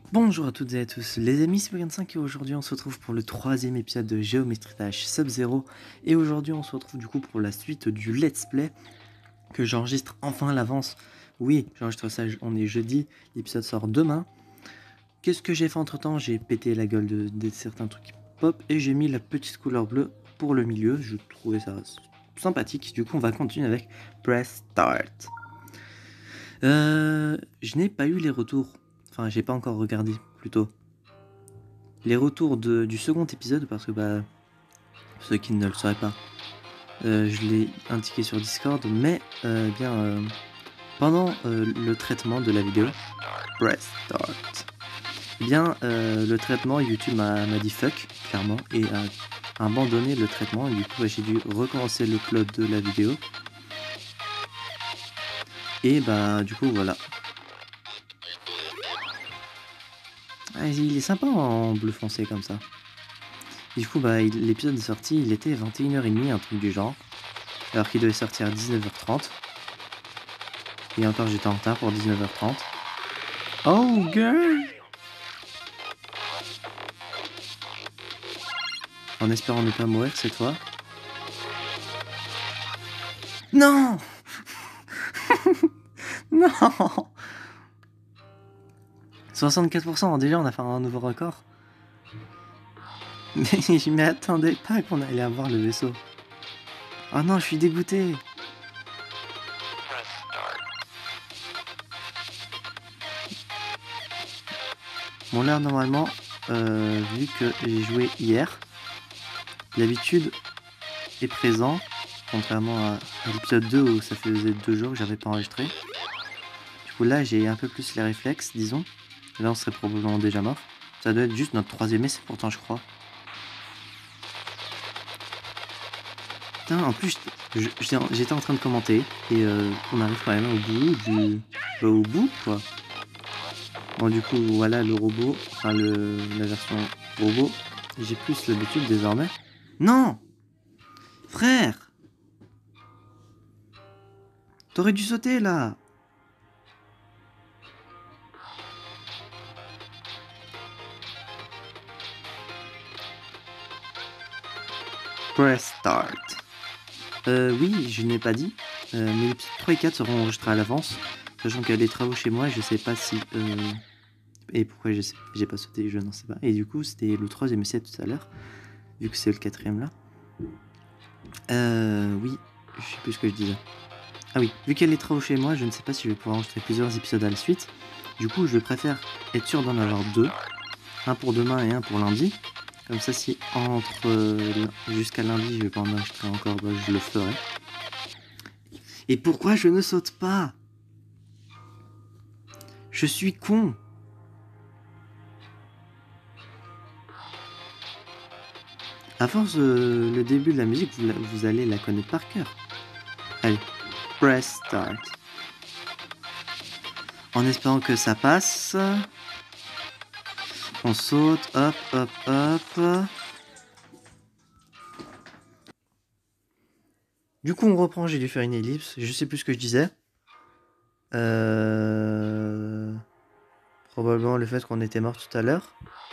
Bonjour à toutes et à tous, les amis, c'est Bugin5 et aujourd'hui on se retrouve pour le troisième épisode de Geometry Dash Sub-Zero et aujourd'hui on se retrouve du coup pour la suite du let's play que j'enregistre enfin à l'avance. Oui, j'enregistre ça, on est jeudi, l'épisode sort demain. Qu'est-ce que j'ai fait entre temps? J'ai pété la gueule de certains trucs pop et j'ai mis la petite couleur bleue pour le milieu, je trouvais ça sympathique. Du coup on va continuer avec Press Start. Je n'ai pas eu les retours, enfin j'ai pas encore regardé plutôt. Les retours du second épisode, parce que ceux qui ne le sauraient pas, je l'ai indiqué sur Discord, mais pendant le traitement de la vidéo, Press Start, le traitement, YouTube m'a dit fuck, clairement, et a abandonné le traitement, et du coup j'ai dû recommencer le upload de la vidéo, et du coup voilà. Ah, il est sympa en bleu foncé comme ça. Du coup l'épisode est sorti, il était 21h30, un truc du genre, alors qu'il devait sortir à 19h30. Et encore j'étais en retard pour 19h30. Oh girl! En espérant ne pas mourir cette fois. Non! Non! 64%, déjà on a fait un nouveau record. Mais je m'y attendais pas qu'on allait avoir le vaisseau. Oh non, je suis dégoûté. Bon là normalement, vu que j'ai joué hier, l'habitude est présent, contrairement à l'épisode 2 où ça faisait 2 jours que j'avais pas enregistré. Du coup là j'ai un peu plus les réflexes, disons. Là on serait probablement déjà mort. Ça doit être juste notre troisième essai pourtant je crois. Putain, en plus j'étais en train de commenter et on arrive quand même au bout du... au bout quoi. Bon du coup voilà le robot, enfin la version robot. J'ai plus l'habitude désormais. Non! Frère! T'aurais dû sauter là! Press start. Oui, je n'ai pas dit, mais les épisodes 3 et 4 seront enregistrés à l'avance, sachant qu'il y a des travaux chez moi, je sais pas si... et pourquoi j'ai pas sauté, je n'en sais pas. Et du coup, c'était le troisième essai tout à l'heure, vu que c'est le quatrième là. Oui, je sais plus ce que je disais. Ah oui, vu qu'il y a les travaux chez moi, je ne sais pas si je vais pouvoir enregistrer plusieurs épisodes à la suite. Du coup, je préfère être sûr d'en avoir deux, un pour demain et un pour lundi. Comme ça, si jusqu'à lundi, je vais pas en enregistrer encore, je le ferai. Et pourquoi je ne saute pas? Je suis con. À force, le début de la musique, vous allez la connaître par cœur. Allez, press start. En espérant que ça passe. On saute, hop, hop, hop. Du coup, on reprend, j'ai dû faire une ellipse. Je sais plus ce que je disais. Probablement le fait qu'on était mort tout à l'heure.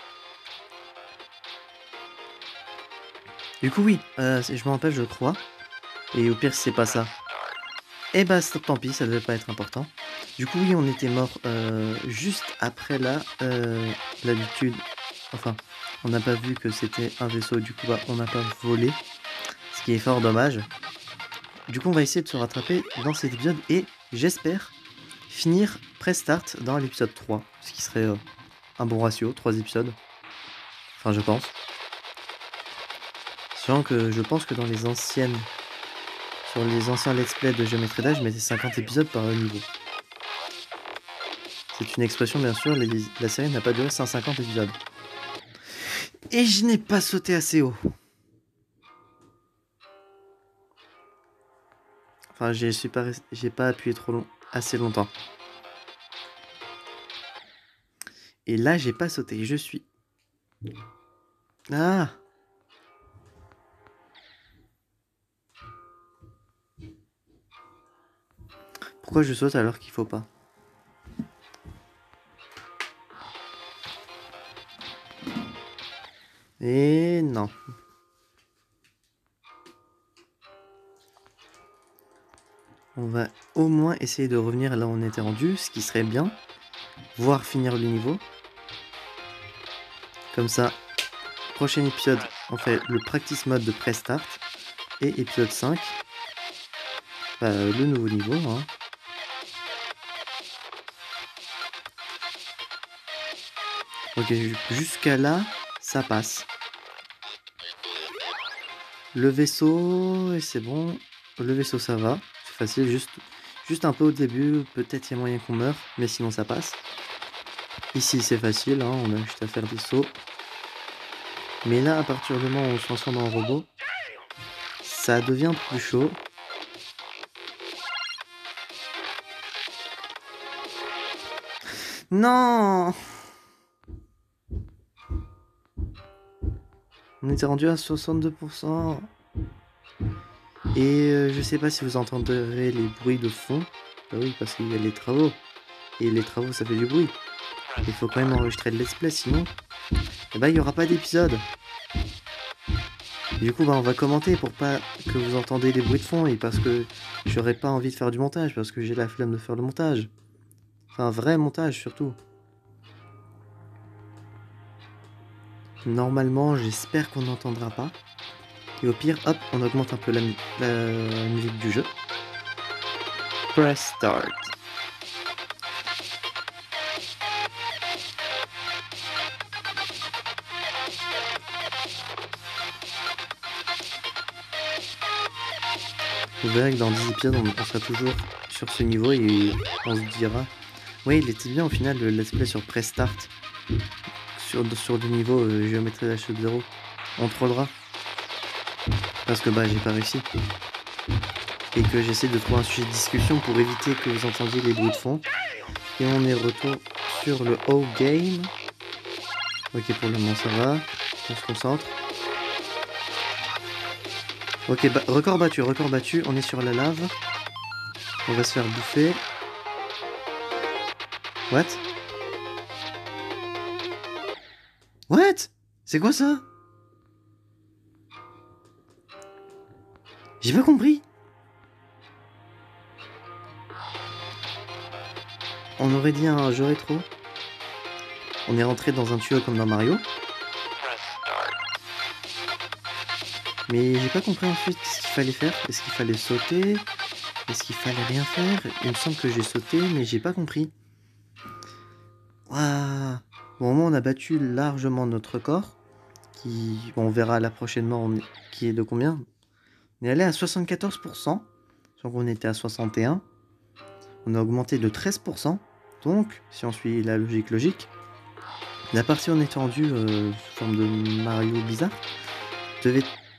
Du coup, oui, je me rappelle, je crois. Et au pire, si c'est pas ça. Eh bah, tant pis, ça devait pas être important. Du coup, oui, on était mort juste après là. L'habitude. Enfin, on n'a pas vu que c'était un vaisseau, du coup, on n'a pas volé. Ce qui est fort dommage. Du coup, on va essayer de se rattraper dans cet épisode et j'espère finir press start dans l'épisode 3. Ce qui serait un bon ratio, 3 épisodes. Enfin, je pense. Sachant que je pense que dans les anciennes. Sur les anciens let's play de Geometry Dash, je mettais 50 épisodes par niveau. C'est une expression, bien sûr, la série n'a pas duré 150 épisodes. Et je n'ai pas sauté assez haut. Enfin, j'ai pas appuyé assez longtemps. Et là, j'ai pas sauté. Je suis... Ah! Pourquoi je saute alors qu'il faut pas? Et non. On va au moins essayer de revenir là où on était rendu, ce qui serait bien. Voire finir le niveau. Comme ça, prochain épisode, on fait le practice mode de Prestart. Et épisode 5, le nouveau niveau. Hein. Ok, jusqu'à là, ça passe. Le vaisseau, et c'est bon. Le vaisseau, ça va. C'est facile, juste un peu au début. Peut-être il y a moyen qu'on meure, mais sinon ça passe. Ici, c'est facile, hein, on a juste à faire des sauts. Mais là, à partir du moment où on se transforme en robot, ça devient plus chaud. Non! On était rendu à 62%. Et je sais pas si vous entendrez les bruits de fond. Bah oui, parce qu'il y a les travaux. Et les travaux, ça fait du bruit. Il faut quand même enregistrer le let's play, sinon il n'y aura pas d'épisode. Du coup, on va commenter pour pas que vous entendez les bruits de fond et parce que j'aurais pas envie de faire du montage, parce que j'ai la flemme de faire le montage. Enfin, un vrai montage surtout. Normalement, j'espère qu'on n'entendra pas. Et au pire, hop, on augmente un peu la musique du jeu. Press start. Vous verrez que dans 10 épisodes, on sera toujours sur ce niveau et on se dira... Oui, il était bien au final le let's play sur Press Start. Sur du niveau géométrie H0. On trollera. Parce que j'ai pas réussi. Et que j'essaie de trouver un sujet de discussion pour éviter que vous entendiez les bruits de fond. Et on est retour sur le whole game. Ok, pour le moment ça va. On se concentre. Ok, record battu. On est sur la lave. On va se faire bouffer. What? What? C'est quoi ça? J'ai pas compris. On aurait dit un jeu rétro. On est rentré dans un tuyau comme dans Mario. Mais j'ai pas compris ensuite ce qu'il fallait faire. Est-ce qu'il fallait sauter? Est-ce qu'il fallait rien faire? Il me semble que j'ai sauté, mais j'ai pas compris. Waouh! Bon, au moins on a battu largement notre corps. On verra là prochainement qui est de combien. On est allé à 74%. Donc on était à 61%. On a augmenté de 13%. Donc, si on suit la logique, la partie où on est rendu sous forme de Mario bizarre devait...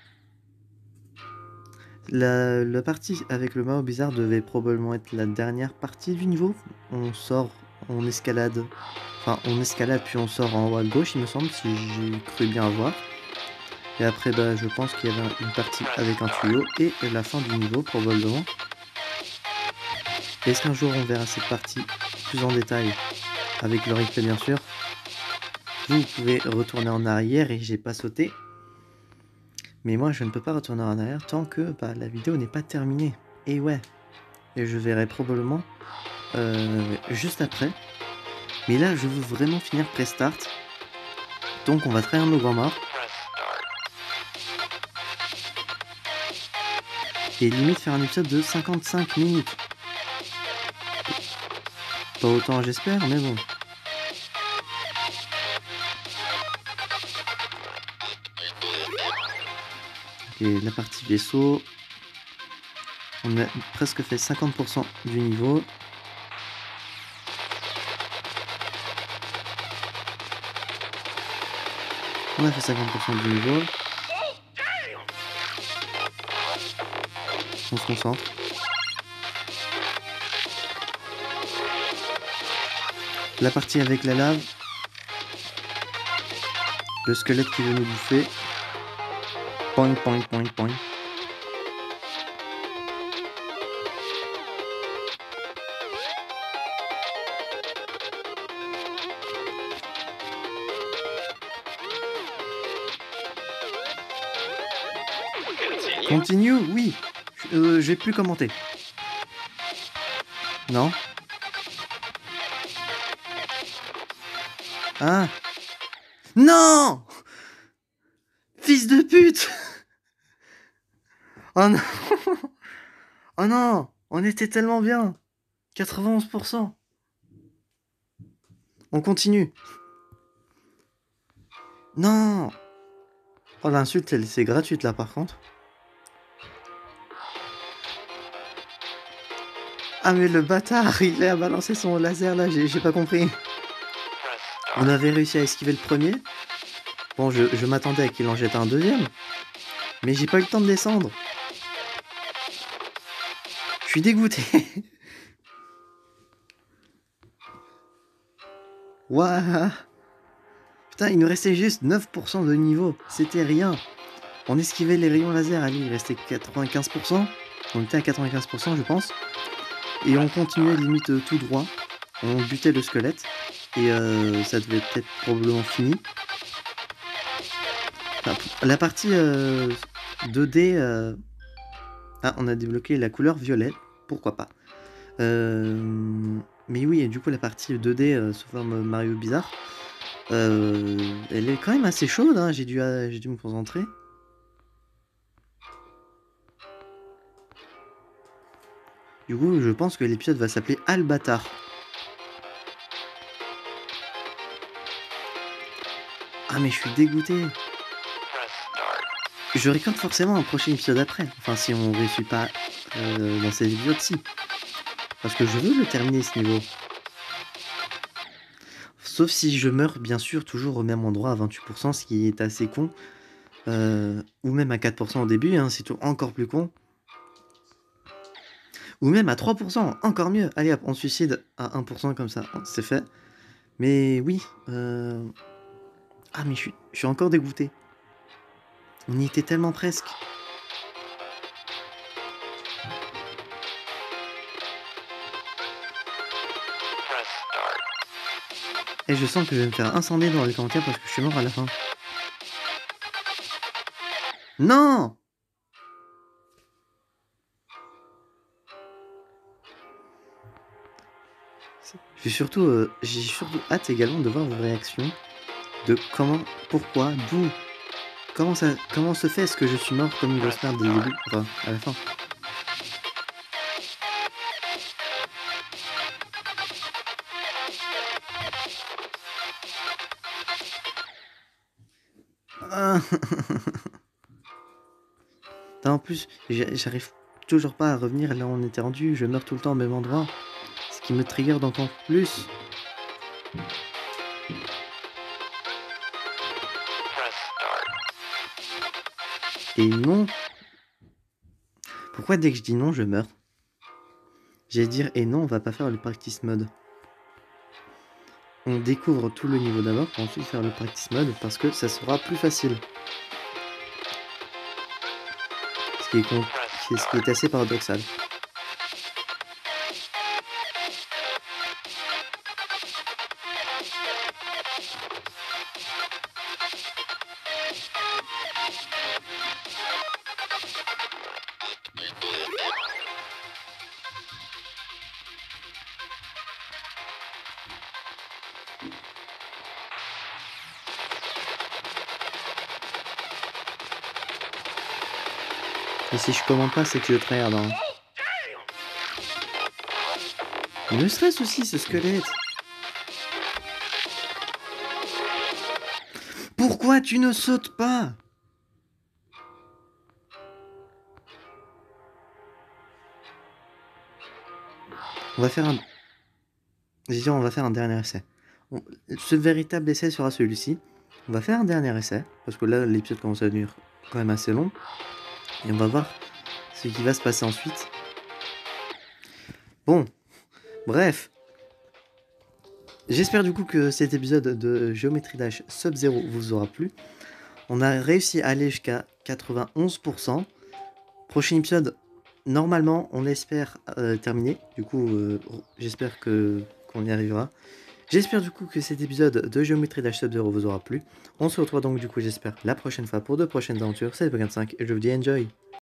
La partie avec le Mario bizarre devait probablement être la dernière partie du niveau. On sort, on escalade. Enfin, on escalade puis on sort en haut à gauche, il me semble, si j'ai cru bien voir. Et après, je pense qu'il y avait une partie avec un tuyau et la fin du niveau, probablement. Est-ce qu'un jour on verra cette partie plus en détail avec le replay, bien sûr? Vous pouvez retourner en arrière et j'ai pas sauté. Mais moi, je ne peux pas retourner en arrière tant que la vidéo n'est pas terminée. Et ouais, et je verrai probablement juste après. Mais là, je veux vraiment finir Prestart. Donc, on va trahir nos grands morts. Et limite faire un épisode de 55 minutes. Pas autant, j'espère, mais bon. Ok, la partie vaisseau. On a presque fait 50% du niveau. On a fait 50% du niveau. On se concentre. La partie avec la lave. Le squelette qui veut nous bouffer. Point, point, point, point. Continue, oui. Je vais plus commenter. Non. Ah. Non. Fils de pute. Oh non. Oh non. On était tellement bien. 91%. On continue. Non. Oh, l'insulte, c'est gratuite là par contre. Ah mais le bâtard, il a balancé son laser là, j'ai pas compris. On avait réussi à esquiver le premier. Bon, je m'attendais à qu'il en jette un deuxième. Mais j'ai pas eu le temps de descendre. Je suis dégoûté. Waouh. Putain, il nous restait juste 9% de niveau. C'était rien. On esquivait les rayons laser. Allez, il restait 95%. On était à 95%, je pense. Et on continuait limite tout droit. On butait le squelette. Et ça devait être probablement fini. Enfin, la partie 2D... Ah, on a débloqué la couleur violet. Pourquoi pas. Mais oui, et du coup, la partie 2D sous forme Mario bizarre, elle est quand même assez chaude, hein. J'ai dû me concentrer. Du coup, je pense que l'épisode va s'appeler Albatar. Ah, mais je suis dégoûté. Je récolte forcément un prochain épisode après. Enfin, si on réussit pas dans ces épisodes-ci. Parce que je veux le terminer, ce niveau. Sauf si je meurs, bien sûr, toujours au même endroit à 28%, ce qui est assez con. Ou même à 4% au début, hein, c'est encore plus con. Ou même à 3%, encore mieux. Allez hop, on suicide à 1% comme ça, c'est fait. Mais oui, ah mais je suis encore dégoûté. On y était tellement presque. Et je sens que je vais me faire incendier dans les commentaires parce que je suis mort à la fin. Non! J'ai surtout hâte également de voir vos réactions. De comment, pourquoi, d'où, comment se fait est-ce que je suis mort comme une grosse merde dès le début, enfin à la fin. Ah. En plus, j'arrive toujours pas à revenir là où on était rendu, je meurs tout le temps au même endroit. Ce qui me trigger d'encore plus. Et non. Pourquoi dès que je dis non, je meurs? J'allais dire et non, on va pas faire le practice mode. On découvre tout le niveau d'abord pour ensuite faire le practice mode parce que ça sera plus facile. Ce qui est assez paradoxal. Et si je commande pas, c'est que je tryhard. Hein. Il me stresse aussi ce squelette. Pourquoi tu ne sautes pas? On va faire un... J'ai dit on va faire un dernier essai. Ce véritable essai sera celui-ci. On va faire un dernier essai, parce que là l'épisode commence à devenir quand même assez long. Et on va voir ce qui va se passer ensuite. Bon, bref. J'espère du coup que cet épisode de Geometry Dash Sub-Zero vous aura plu. On a réussi à aller jusqu'à 91%. Prochain épisode, normalement, on espère terminer. Du coup, j'espère qu'on y arrivera. J'espère du coup que cet épisode de Geometry Dash Sub-Zero vous aura plu. On se retrouve donc du coup, j'espère, la prochaine fois pour de prochaines aventures. C'est Pokémon 5 et je vous dis enjoy!